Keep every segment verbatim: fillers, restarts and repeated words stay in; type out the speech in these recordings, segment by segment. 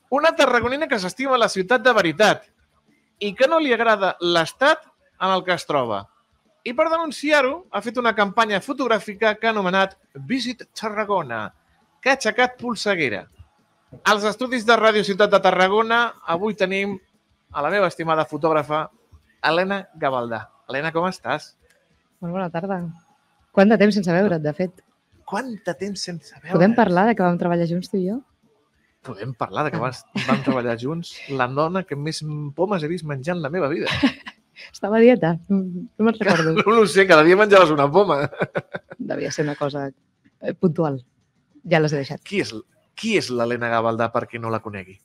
Una tarragonina que s'estima la ciutat de veritat i que no li agrada l'estat en el que es troba. I per denunciar-ho ha fet una campanya fotogràfica que ha anomenat Visit Tarragona, que ha aixecat polseguera. Als estudis de Ràdio Ciutat de Tarragona avui tenim a la meva estimada fotògrafa Helena Gavaldà. Helena, com estàs? Molt bona tarda. Quant de temps sense veure't, de fet? Quant de temps sense veure't? Podem parlar de que vam treballar junts, tu i jo? Podem parlar de que vam treballar junts. La dona que més pomes he vist menjar en la meva vida. Estava a dieta, no me'n recordo. No ho sé, cada dia menjaves una poma. Devia ser una cosa puntual. Ja les he deixat. Qui és, qui és l'Helena Gavaldà per qui no la conegui?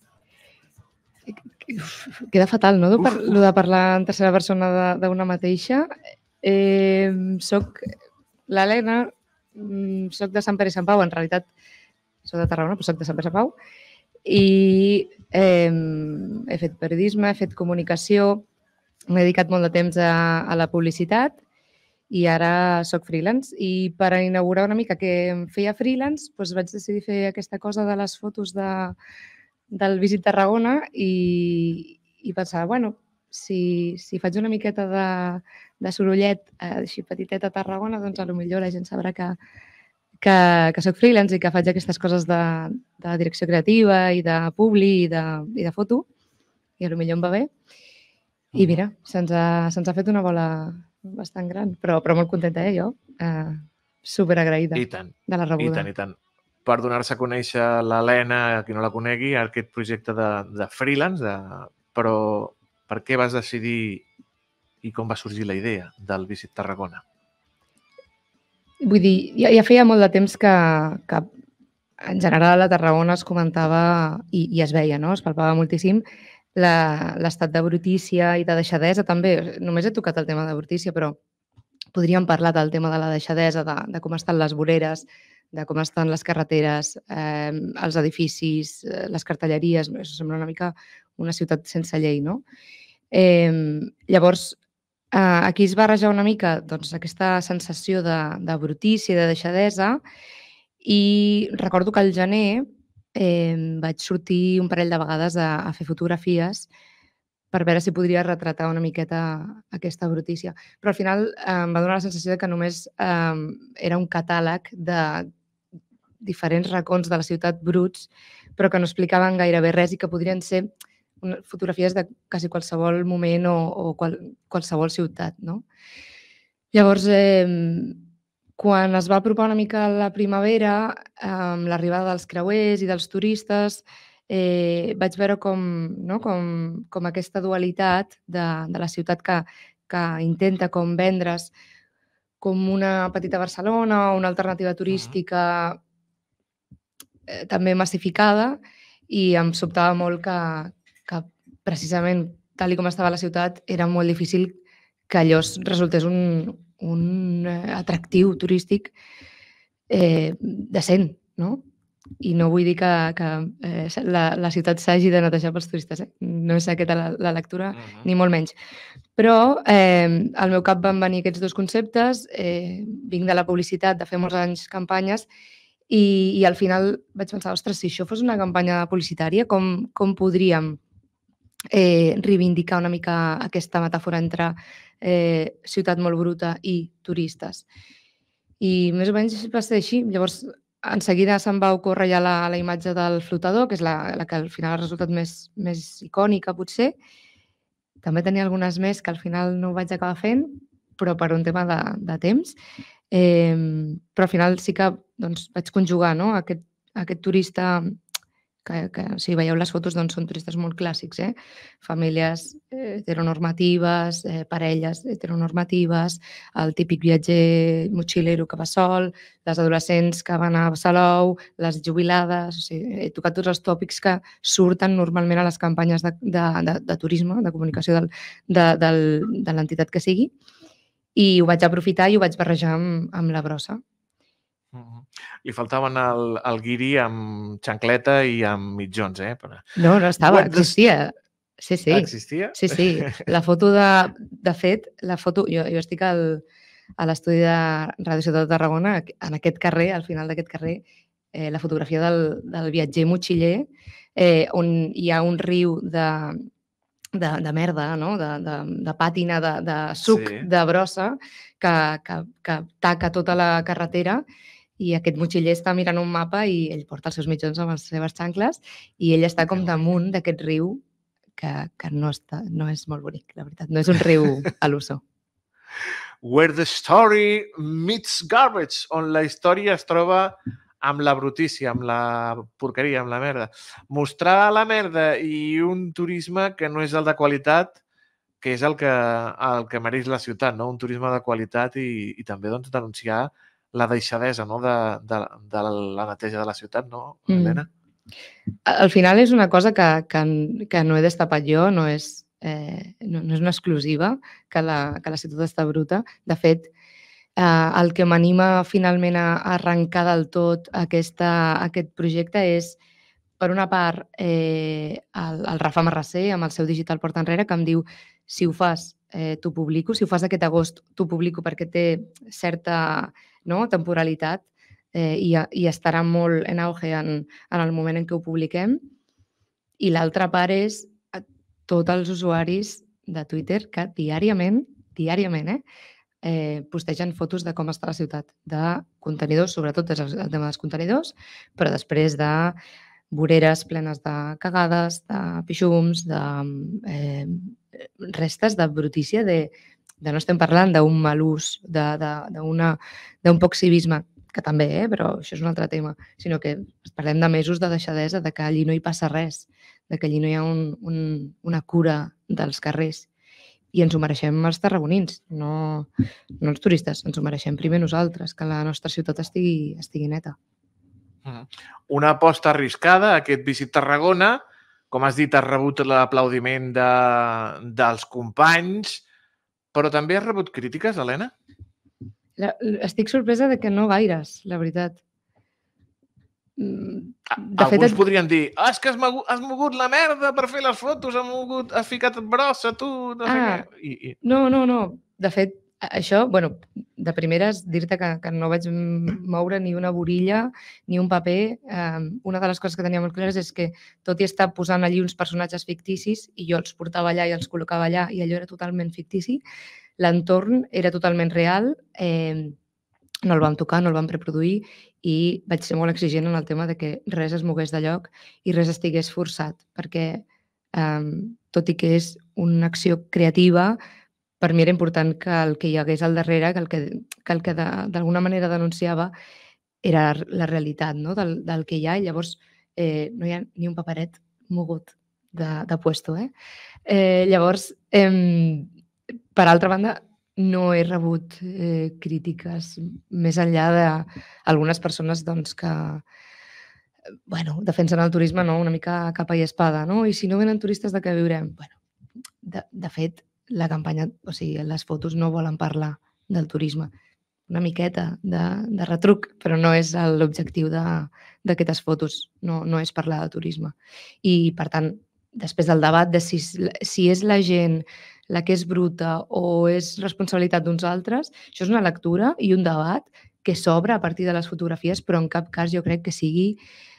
Queda fatal, no? Uf, uf. Lo de parlar en tercera persona d'una mateixa. Eh, soc l'Helena, soc de Sant Pere i Sant Pau, en realitat soc de Tarragona, però soc de Sant Pere i Sant Pau, i eh, he fet periodisme, he fet comunicació, m'he dedicat molt de temps a, a la publicitat i ara soc freelance. I per inaugurar una mica que em feia freelance, doncs vaig decidir fer aquesta cosa de les fotos de, del Visit Tarragona i, i pensar, bueno, si, si faig una miqueta de, de sorollet eh, així petitet a Tarragona, doncs potser la gent sabrà que, que, que soc freelance i que faig aquestes coses de, de direcció creativa i de publi i de, i de foto, i potser em va bé. I mira, se'ns ha, se'ns ha fet una bola bastant gran, però, però molt contenta, eh, jo. Eh, superagraïda de la rebuda. I tant, i tant. Per donar-se a conèixer l'Helena, a qui no la conegui, aquest projecte de, de freelance, de... però per què vas decidir i com va sorgir la idea del Visit Tarragona? Vull dir, ja, ja feia molt de temps que, que en general a Tarragona es comentava i, i es veia, no? Es palpava moltíssim l'estat de brutícia i de deixadesa també. Només he tocat el tema de brutícia, però podríem parlar del tema de la deixadesa, de, de com estan les voreres, de com estan les carreteres, eh, els edificis, eh, les cartelleries. Això sembla una mica una ciutat sense llei, no? Eh, llavors, eh, aquí es barreja una mica doncs, aquesta sensació de, de brutícia i de deixadesa, i recordo que al gener Eh, vaig sortir un parell de vegades a, a fer fotografies per veure si podria retratar una miqueta aquesta brutícia. Però al final eh, em va donar la sensació de que només eh, era un catàleg de diferents racons de la ciutat bruts, però que no explicaven gairebé res i que podrien ser fotografies de quasi qualsevol moment o, o qual, qualsevol ciutat, no? Llavors, eh, quan es va apropar una mica la primavera, amb l'arribada dels creuers i dels turistes, eh, vaig veure com, no, com, com aquesta dualitat de, de la ciutat que, que intenta com vendre's com una petita Barcelona o una alternativa turística eh, també massificada, i em sobtava molt que, que precisament tal com estava la ciutat era molt difícil que allò resultés un, un atractiu turístic eh, decent, no? I no vull dir que, que eh, la, la ciutat s'hagi de netejar pels turistes, eh? No és aquesta la, la lectura, uh-huh. ni molt menys. Però eh, al meu cap van venir aquests dos conceptes, eh, vinc de la publicitat, de fer molts anys campanyes, i, i al final vaig pensar, ostres, si això fos una campanya publicitària, com, com podríem eh, reivindicar una mica aquesta metàfora entre eh, ciutat molt bruta i turistes. I més o menys va ser així. Llavors, en seguida se'm va ocórrer ja la, la imatge del flotador, que és la, la que al final ha resultat més, més icònica, potser. També tenia algunes més que al final no ho vaig acabar fent, però per un tema de, de temps. Eh, però al final sí que doncs, vaig conjugar, no? aquest, aquest turista que, que si veieu les fotos doncs, són turistes molt clàssics, eh? Famílies heteronormatives, eh, parelles heteronormatives, el típic viatger motxilero que va sol, les adolescents que van a Salou, les jubilades. O sigui, he tocat tots els tòpics que surten normalment a les campanyes de, de, de, de turisme, de comunicació del, de, del, de l'entitat que sigui, i ho vaig aprofitar i ho vaig barrejar amb, amb la brossa. Uh-huh. Li faltaven el, el guiri amb xancleta i amb mitjons, eh? Però... No, no estava, existia. Sí, sí. Existia? Sí, sí. La foto de... De fet, la foto... Jo, jo estic al, a l'estudi de Ràdio Ciutat de Tarragona, en aquest carrer, al final d'aquest carrer, eh, la fotografia del, del viatger motxiller eh, on hi ha un riu de, de, de merda, no? de, de, de pàtina, de, de suc, Sí. de brossa, que, que, que taca tota la carretera, i aquest motxiller està mirant un mapa i ell porta els seus mitjons amb les seves xancles i ell està com damunt d'aquest riu que, que no, està, no és molt bonic, la veritat. No és un riu a l'uso. Where the story meets garbage, on la història es troba amb la brutícia, amb la porqueria, amb la merda. Mostrar la merda i un turisme que no és el de qualitat, que és el que, el que mereix la ciutat, no? Un turisme de qualitat i, i també doncs, denunciar la deixadesa, no? de, de, de la neteja de la ciutat, no, Helena? Mm. Al final és una cosa que, que, que no he destapat jo, no és, eh, no, no és una exclusiva, que la, que la ciutat està bruta. De fet, eh, el que m'anima finalment a, a arrencar del tot aquesta, aquest projecte és, per una part, eh, el, el Rafa Marrasser, amb el seu Digital Porta Enrere, que em diu, si ho fas, eh, t'ho publico, si ho fas aquest agost, t'ho publico perquè té certa, no, temporalitat eh, i, i estarà molt en auge en, en el moment en què ho publiquem. I l'altra part és a tots els usuaris de Twitter que diàriament, diàriament, eh, eh, postegen fotos de com està la ciutat, de contenidors, sobretot és el tema dels contenidors, però després de voreres plenes de cagades, de pixums, de eh, restes de brutícia, de, de no estem parlant d'un mal ús, d'un poc civisme, que també, eh, però això és un altre tema, sinó que parlem de mesos de deixadesa, de que allí no hi passa res, de que allí no hi ha un, un, una cura dels carrers. I ens ho mereixem els tarragonins, no, no els turistes, ens ho mereixem primer nosaltres, que la nostra ciutat estigui, estigui neta. Una aposta arriscada, aquest Visit Tarragona. Com has dit, has rebut l'aplaudiment de, dels companys, però també has rebut crítiques, Helena? La, estic sorpresa de que no gaires, la veritat. De Alguns fet, et... podrien dir, ah, és que has mogut, has mogut la merda per fer les fotos, has, mogut, has ficat brossa, tu, no sé ah, què. I, i... No, no, no. De fet, això, bueno, de primeres, dir-te que, que no vaig moure ni una borilla ni un paper. Eh, una de les coses que tenia molt clares és que, tot i estar posant allí uns personatges ficticis, i jo els portava allà i els col·locava allà, i allò era totalment fictici, l'entorn era totalment real, eh, no el vam tocar, no el vam preproduir, i vaig ser molt exigent en el tema de que res es mogués de lloc i res estigués forçat, perquè, eh, tot i que és una acció creativa, per mi era important que el que hi hagués al darrere, que el que, que, el que d'alguna manera denunciava era la realitat, no? del, del que hi ha, i llavors eh, no hi ha ni un paperet mogut de, de puesto. Eh? Eh, llavors, eh, per altra banda, no he rebut eh, crítiques més enllà d'algunes persones doncs, que bueno, defensen el turisme, no? Una mica capa i espada, no? I si no venen turistes, de què viurem? Bueno, de, de fet, la campanya, o sigui, les fotos no volen parlar del turisme. Una miqueta de, de retruc, però no és l'objectiu d'aquestes fotos, no, no és parlar de turisme. I, per tant, després del debat de si, si és la gent la que és bruta o és responsabilitat d'uns altres, això és una lectura i un debat que s'obre a partir de les fotografies, però en cap cas jo crec que sigui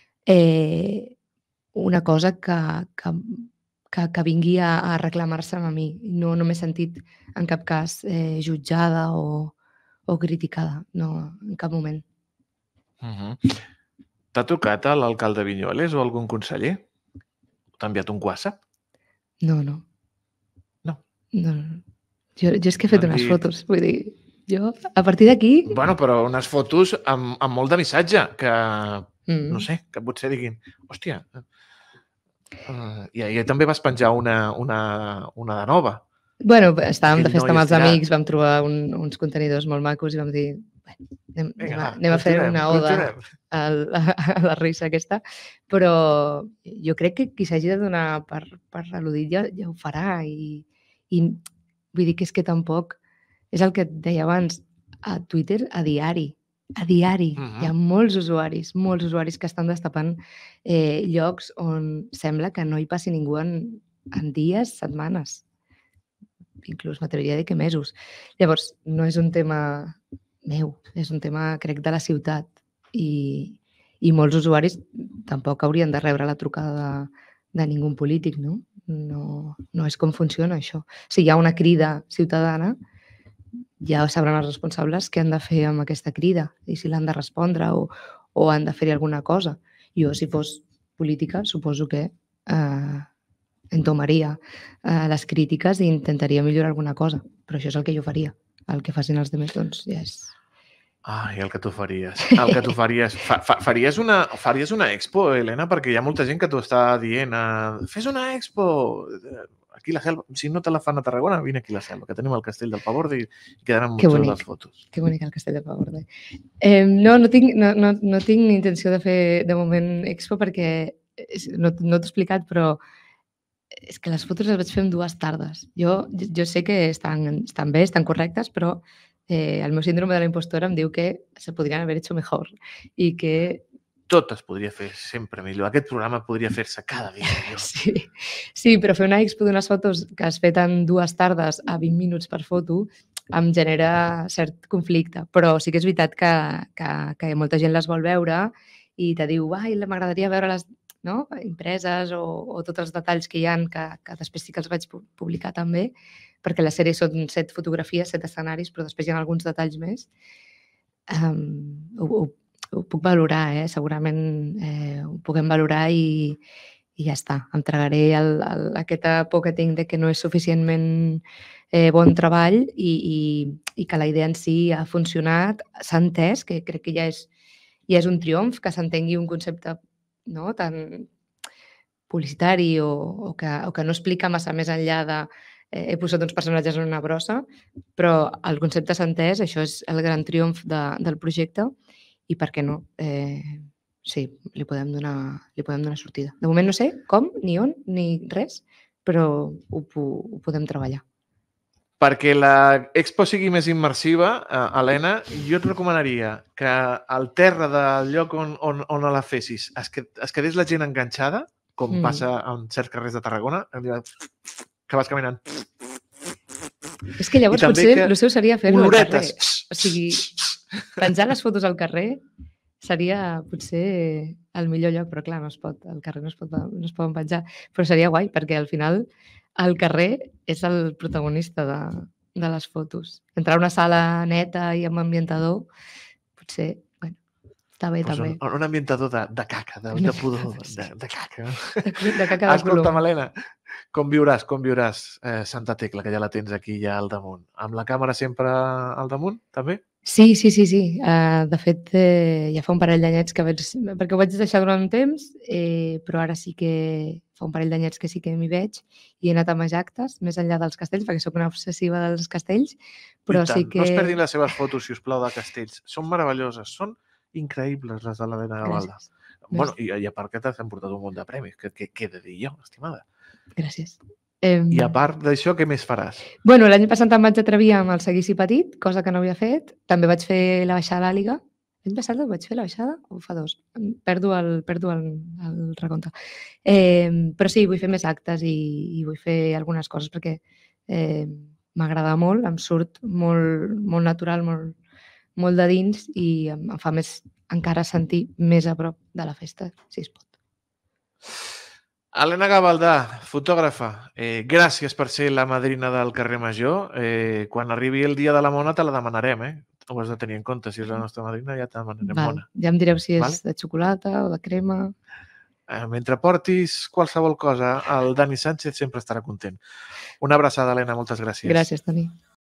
eh, una cosa que, que, que, que vingui a, a reclamar-se a mi. No, no m'he sentit en cap cas eh, jutjada o, o criticada, no, en cap moment. Uh -huh. T'ha tocat a l'alcalde Viñuales o algun conseller? T'ha enviat un WhatsApp? No, no. No? No, no. Jo, jo és que he fet unes dit... fotos, vull dir, jo, a partir d'aquí... Bueno, però unes fotos amb, amb molt de missatge, que, mm. no sé, que potser diguin, hòstia, uh, i ahir també vas penjar una, una, una de nova. Bueno, estàvem de festa amb els amics, vam trobar un, uns contenidors molt macos i vam dir, bueno, anem, Vinga, anem, a, anem a fer tirem, una oda a, a, a la risa aquesta, però jo crec que qui s'hagi de donar per, per al·ludit ja, ja ho farà i, i vull dir que és que tampoc, és el que et deia abans, a Twitter a diari, a diari, uh -huh. hi ha molts usuaris, molts usuaris que estan destapant eh, llocs on sembla que no hi passi ningú en, en dies, setmanes, inclús m'atreviria a dir que mesos. Llavors, no és un tema meu, és un tema, crec, de la ciutat i, i molts usuaris tampoc haurien de rebre la trucada de, de ningú polític, no? No, no és com funciona això. Si hi ha una crida ciutadana, ja sabran els responsables què han de fer amb aquesta crida i si l'han de respondre o, o han de fer-hi alguna cosa. Jo, si fos política, suposo que eh, entomaria eh, les crítiques i intentaria millorar alguna cosa, però això és el que jo faria. El que facin els altres, doncs, ja és... Ai, el que tu faries. El que tu faries. Fa, fa, faries, una, faries una expo, Helena, perquè hi ha molta gent que t'ho està dient. Uh, Fes una expo! Aquí a la Selva. Si no te la fan a Tarragona, vine aquí a la Selva, que tenim el castell del Pavorde i quedaran molt xules les fotos. Que bonic el castell del Pavorde. Eh, no, no tinc, no, no, no tinc intenció de fer de moment expo perquè no, no t'he explicat, però és que les fotos les vaig fer en dues tardes. Jo, jo sé que estan, estan bé, estan correctes, però eh, el meu síndrome de la impostora em diu que se podrien haver hecho mejor i que... Tot es podria fer sempre millor. Aquest programa podria fer-se cada dia millor. Sí, sí, però fer una expo d'unes fotos que has fet en dues tardes a vint minuts per foto em genera cert conflicte, però sí que és veritat que, que, que molta gent les vol veure i te diu, ai, m'agradaria veure-les, no? Impreses o, o tots els detalls que hi ha, que, que després sí que els vaig publicar també, perquè la sèrie són set fotografies, set escenaris, però després hi ha alguns detalls més. Um, ho, ho, ho puc valorar, eh? Segurament eh, ho puguem valorar i, i ja està. Em tragaré el, el, aquesta por que tinc de que no és suficientment eh, bon treball i, i, i que la idea en si ha funcionat, s'ha entès, que crec que ja és, ja és un triomf, que s'entengui un concepte, no?, tan publicitari o, o, que, o que no explica massa més enllà de eh, he posat uns personatges en una brossa, però el concepte s'ha entès, això és el gran triomf de, del projecte i per què no? Eh, sí, li podem, donar, li podem donar sortida. De moment no sé com, ni on, ni res, però ho, ho podem treballar. Perquè l'expo sigui més immersiva, eh, Helena, jo et recomanaria que al terra del lloc on, on, on la fessis es, que, es quedés la gent enganxada, com mm. passa en certs carrers de Tarragona, que vas caminant. És que llavors potser el seu seria fer-ho al carrer. O sigui, penjar les fotos al carrer seria potser el millor lloc, però clar, no es pot, al carrer no es, pot, no es poden penjar. Però seria guai, perquè al final el carrer és el protagonista de, de les fotos. Entrar a una sala neta i amb ambientador, potser, bueno, està bé, pues també. Un, un ambientador de, de caca, de, de pudor, de, de caca. De, de caca de Escolta, color. Helena, com viuràs, com viuràs eh, Santa Tecla, que ja la tens aquí ja al damunt? Amb la càmera sempre al damunt, també? Sí, sí, sí, sí. Uh, de fet, eh, ja fa un parell d'anyets que vaig... Perquè ho vaig deixar durant un temps, eh, però ara sí que fa un parell d'anyets que sí que m'hi veig i he anat a més actes, més enllà dels castells, perquè sóc una obsessiva dels castells, però sí que... No es perdin les seves fotos, si us plau, de castells. Són meravelloses, són increïbles les de l'Helena Gavalda. Bueno, i, i a part que t'han portat un munt de premis, que, que, que he de dir jo, estimada. Gràcies. Um... I a part d'això, què més faràs? Bueno, l'any passat em vaig atrevir amb el Seguici Petit, cosa que no havia fet. També vaig fer la baixada a l'Àliga. L'any passat vaig fer la baixada o fa dos? Perdo el, perdo el, el recompte. Eh, però sí, vull fer més actes i, i vull fer algunes coses perquè eh, m'agrada molt, em surt molt, molt natural, molt, molt de dins i em, em fa més encara sentir més a prop de la festa, si es pot. Helena Gavaldà, fotògrafa, eh, gràcies per ser la madrina del carrer Major. Eh, quan arribi el dia de la mona te la demanarem, eh? Ho has de tenir en compte. Si és la nostra madrina ja te demanarem Val. mona. Ja em direu si és Val? de xocolata o de crema. Eh, mentre portis qualsevol cosa, el Dani Sánchez sempre estarà content. Una abraçada, Helena, moltes gràcies. Gràcies, Toni.